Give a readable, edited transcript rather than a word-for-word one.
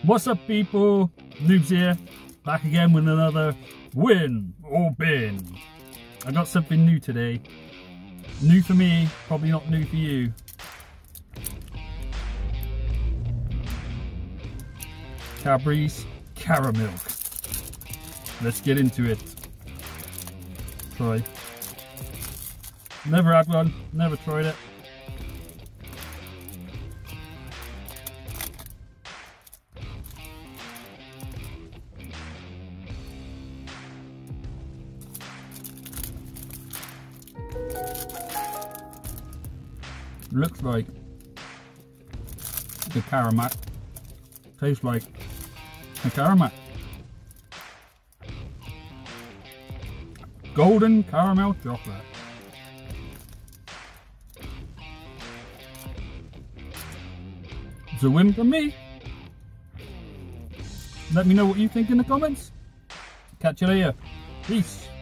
What's up, people? Noobs here, back again with another win or bin. I got something new today. New for me, probably not new for you. Cadbury's Caramilk. Let's get into it. Try. Never had one, never tried it. Looks like the Caramilk. Tastes like a Caramilk. Golden caramel chocolate. It's a win for me. Let me know what you think in the comments. Catch you later. Peace.